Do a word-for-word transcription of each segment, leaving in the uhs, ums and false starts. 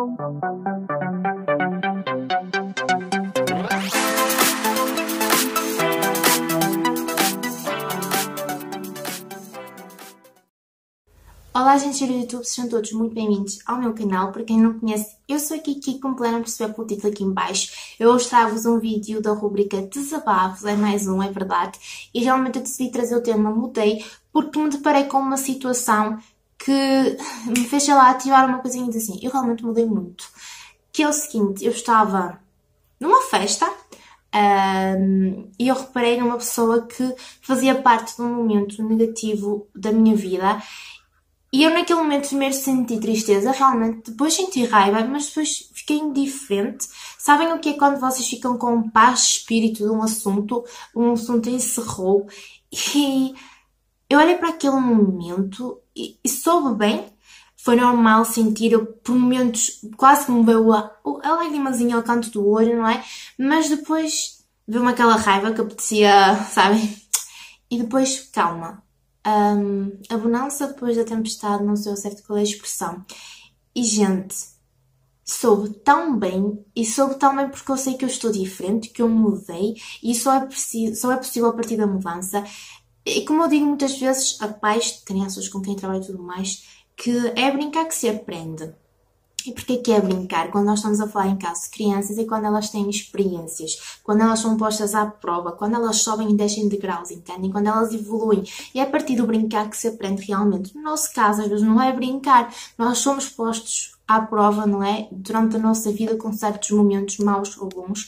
Olá gente do YouTube, sejam todos muito bem-vindos ao meu canal. Para quem não me conhece, eu sou a Kiki, como puderam perceber pelo título aqui em baixo. Eu hoje trago-vos um vídeo da rubrica Desabafos, é mais um, é verdade. E realmente eu decidi trazer o tema Mudei, porque me deparei com uma situação que me fez, sei lá, ativar uma coisinha assim. Eu realmente mudei muito. Que é o seguinte, eu estava numa festa um, e eu reparei numa pessoa que fazia parte de um momento negativo da minha vida. E eu naquele momento primeiro senti tristeza, realmente, depois senti raiva, mas depois fiquei indiferente. Sabem o que é quando vocês ficam com paz de espírito de um assunto, um assunto encerrou, e eu olhei para aquele momento e, e soube bem. Foi normal sentir, eu por momentos quase que me veio a, a lágrimazinha ao canto do olho, não é? Mas depois veio-me aquela raiva que apetecia, sabem? E depois, calma. Um, a bonança depois da tempestade, não sei ao certo qual é a expressão. E gente, soube tão bem, e soube tão bem porque eu sei que eu estou diferente, que eu mudei, e só é, preciso, só é possível a partir da mudança. E como eu digo muitas vezes a pais de crianças com quem trabalho e tudo mais, que é brincar que se aprende. E porquê que é brincar? Quando nós estamos a falar em caso de crianças e quando elas têm experiências, quando elas são postas à prova, quando elas sobem e descem de graus, entendem? Quando elas evoluem. E é a partir do brincar que se aprende realmente. No nosso caso, às vezes não é brincar. Nós somos postos à prova, não é? Durante a nossa vida com certos momentos maus ou bons.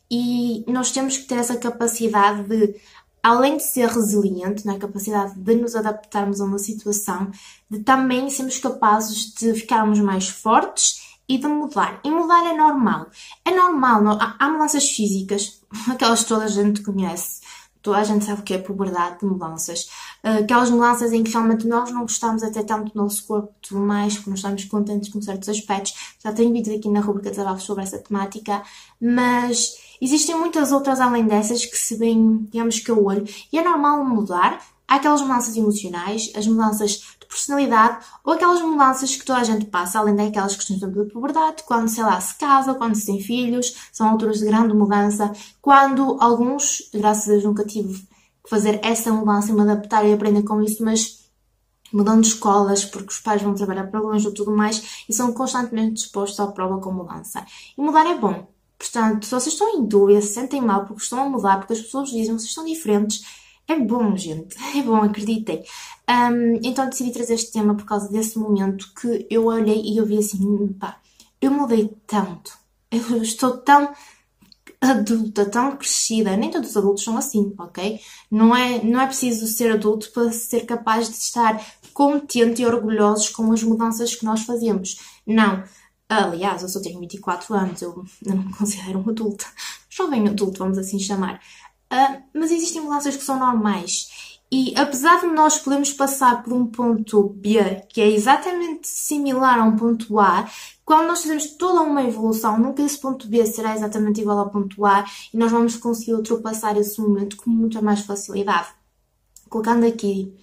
E nós temos que ter essa capacidade de, além de ser resiliente, na capacidade de nos adaptarmos a uma situação, de também sermos capazes de ficarmos mais fortes e de mudar. E mudar é normal. É normal, não? Há, há mudanças físicas, aquelas que toda a gente conhece. Toda a gente sabe o que é puberdade de mudanças. Aquelas mudanças em que realmente nós não gostamos até tanto do nosso corpo e tudo mais, porque não estamos contentes com certos aspectos. Já tenho vídeo aqui na rubrica de desabafos sobre essa temática, mas existem muitas outras além dessas que se veem, digamos que eu olho, e é normal mudar. Há aquelas mudanças emocionais, as mudanças de personalidade, ou aquelas mudanças que toda a gente passa, além daquelas questões da puberdade, quando, sei lá, se casa, quando se tem filhos, são alturas de grande mudança, quando alguns, graças a Deus nunca tive que fazer essa mudança e me adaptar e aprender com isso, mas mudando de escolas, porque os pais vão trabalhar para longe ou tudo mais, e são constantemente dispostos à prova com mudança. E mudar é bom. Portanto, se vocês estão em dúvida, se sentem mal porque estão a mudar, porque as pessoas dizem que vocês estão diferentes, é bom, gente. É bom, acreditem. Um, então decidi trazer este tema por causa desse momento que eu olhei e eu vi assim, pá, eu mudei tanto. Eu estou tão adulta, tão crescida. Nem todos os adultos são assim, ok? Não é, não é preciso ser adulto para ser capaz de estar contente e orgulhosos com as mudanças que nós fazemos. Não. Aliás, eu só tenho vinte e quatro anos, eu não me considero um adulto. Jovem adulto, vamos assim chamar. Uh, mas existem mudanças que são normais. E apesar de nós podermos passar por um ponto B, que é exatamente similar a um ponto A, quando nós fazemos toda uma evolução, nunca esse ponto B será exatamente igual ao ponto A e nós vamos conseguir ultrapassar esse momento com muita mais facilidade. Colocando aqui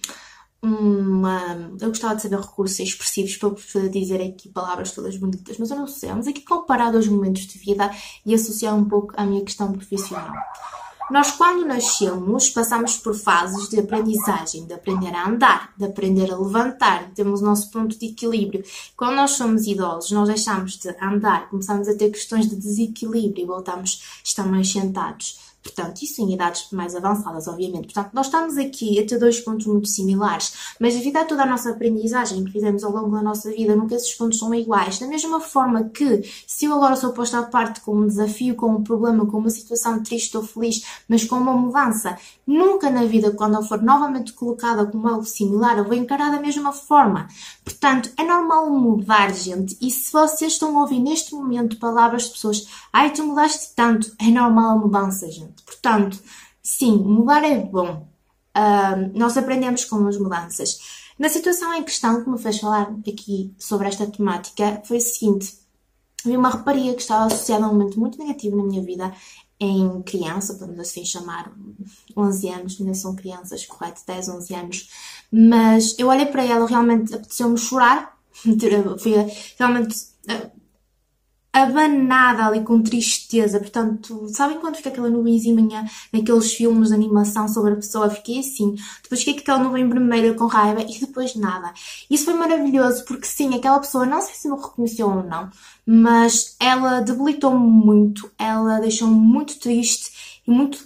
uma... Eu gostava de saber recursos expressivos para poder dizer aqui palavras todas bonitas, mas eu não sei. Vamos aqui comparar dois momentos de vida e associar um pouco à minha questão profissional. Nós, quando nascemos, passamos por fases de aprendizagem, de aprender a andar, de aprender a levantar, temos o nosso ponto de equilíbrio. Quando nós somos idosos, nós deixamos de andar, começamos a ter questões de desequilíbrio e voltamos a estar mais sentados. Portanto, isso em idades mais avançadas, obviamente. Portanto, nós estamos aqui a ter dois pontos muito similares, mas devido a toda a nossa aprendizagem que fizemos ao longo da nossa vida, nunca esses pontos são iguais. Da mesma forma que, se eu agora sou posta à parte com um desafio, com um problema, com uma situação triste ou feliz, mas com uma mudança, nunca na vida, quando eu for novamente colocada como algo similar, eu vou encarar da mesma forma. Portanto, é normal mudar, gente. E se vocês estão a ouvir neste momento palavras de pessoas, ai, tu mudaste tanto, é normal a mudança, gente. Portanto, sim, mudar é bom. Uh, nós aprendemos com as mudanças. Na situação em questão que me fez falar aqui sobre esta temática foi o seguinte. Vi uma rapariga que estava associada a um momento muito negativo na minha vida em criança, podemos assim chamar, onze anos, ainda são crianças, correto, dez, onze anos. Mas eu olhei para ela, realmente apeteceu-me chorar. Foi realmente... abanada ali com tristeza. Portanto, sabem quando fica aquela nuvenzinha naqueles filmes de animação sobre a pessoa? Fiquei assim. Depois fiquei com aquela nuvem vermelha com raiva e depois nada. Isso foi maravilhoso porque sim, aquela pessoa, não sei se me reconheceu ou não, mas ela debilitou-me muito. Ela deixou-me muito triste e muito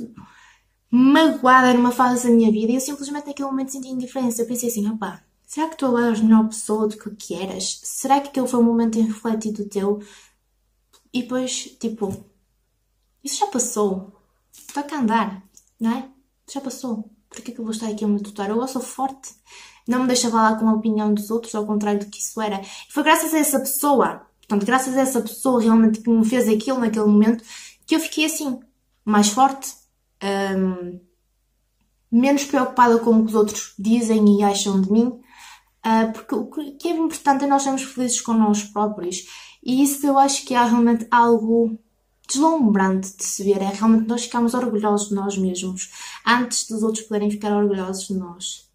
magoada numa fase da minha vida e eu simplesmente naquele momento senti indiferença. Eu pensei assim, opá, será que tu agora és a melhor pessoa do que o que eras? Será que aquele foi um momento irrefletido teu? E depois, tipo, isso já passou. Toca a andar, não é? Já passou. Por que é que eu vou estar aqui a me tutar? Eu sou forte. Não me deixa falar com a opinião dos outros, ao contrário do que isso era. E foi graças a essa pessoa, portanto, graças a essa pessoa realmente que me fez aquilo naquele momento, que eu fiquei assim, mais forte, hum, menos preocupada com o que os outros dizem e acham de mim. Uh, porque o que é importante é nós sermos felizes com nós próprios. E isso eu acho que é realmente algo deslumbrante de se ver. É realmente nós ficarmos orgulhosos de nós mesmos, antes dos outros poderem ficar orgulhosos de nós.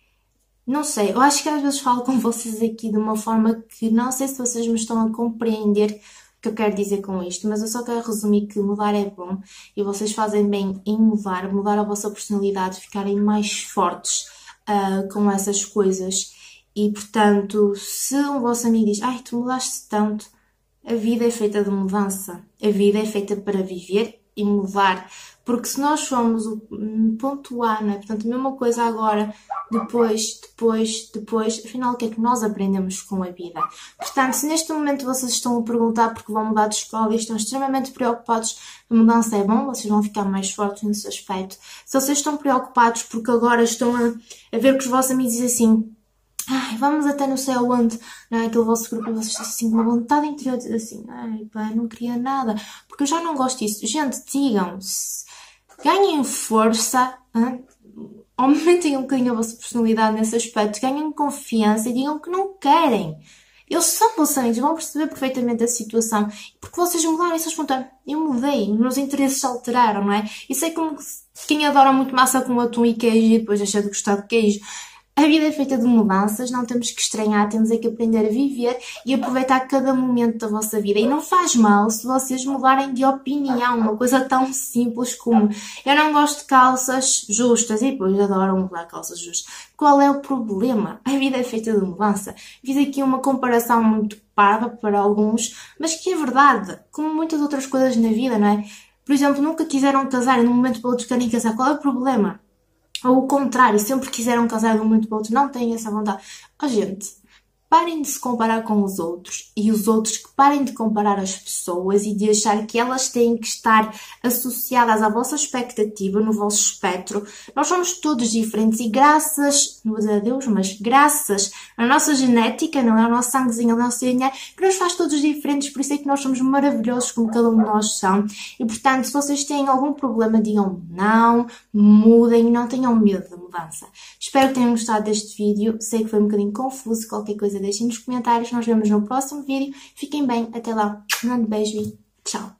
Não sei, eu acho que às vezes falo com vocês aqui de uma forma que não sei se vocês me estão a compreender o que eu quero dizer com isto, mas eu só quero resumir que mudar é bom e vocês fazem bem em mudar, mudar a vossa personalidade, ficarem mais fortes uh, com essas coisas. E, portanto, se um vosso amigo diz, ai, tu mudaste tanto, a vida é feita de mudança. A vida é feita para viver e mudar. Porque se nós formos o ponto A, não é? Portanto, a mesma coisa agora, depois, depois, depois, afinal, o que é que nós aprendemos com a vida? Portanto, se neste momento vocês estão a perguntar porque vão mudar de escola e estão extremamente preocupados, a mudança é bom, vocês vão ficar mais fortes nesse aspecto. Se vocês estão preocupados porque agora estão a, a ver que os vossos amigos dizem assim, ai, vamos até não sei aonde, não é? Aquele vosso grupo e vocês estão assim com uma vontade interior de dizer assim, ai pá, não queria nada, porque eu já não gosto disso. Gente, digam-se, ganhem força, hein? Aumentem um bocadinho a vossa personalidade nesse aspecto, ganhem confiança e digam que não querem. Eles são vossos amigos, vão perceber perfeitamente a situação, porque vocês mudaram e vocês vão estar, eu mudei, meus interesses se alteraram, não é? Isso é como quem adora muito massa com atum e queijo e depois deixa de gostar de queijo. A vida é feita de mudanças, não temos que estranhar, temos é que aprender a viver e aproveitar cada momento da vossa vida. E não faz mal se vocês mudarem de opinião, uma coisa tão simples como eu não gosto de calças justas e depois adoram mudar calças justas. Qual é o problema? A vida é feita de mudança. Fiz aqui uma comparação muito parva para alguns, mas que é verdade, como muitas outras coisas na vida, não é? Por exemplo, nunca quiseram casar e de um momento para o outro querem casar. Qual é o problema? Ou o contrário, sempre quiseram casar de um momento para o outro, não têm essa vontade. Oh, gente, parem de se comparar com os outros e os outros que parem de comparar as pessoas e de achar que elas têm que estar associadas à vossa expectativa, no vosso espectro. Nós somos todos diferentes e graças, não vou dizer a Deus, mas graças à nossa genética, não é? O nosso sanguezinho, o nosso D N A, que nos faz todos diferentes, por isso é que nós somos maravilhosos como cada um de nós são. E portanto, se vocês têm algum problema, digam não, mudem, não tenham medo da mudança. Espero que tenham gostado deste vídeo, sei que foi um bocadinho confuso, qualquer coisa deixem nos comentários, nós vemos no próximo vídeo. Fiquem bem, até lá. Um grande beijo e tchau.